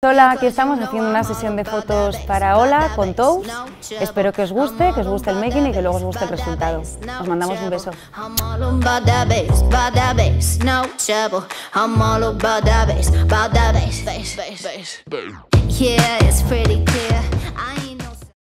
Hola, aquí estamos haciendo una sesión de fotos para Hola con Tous. Espero que os guste el making y que luego os guste el resultado. Os mandamos un beso. Yeah, it's pretty clear.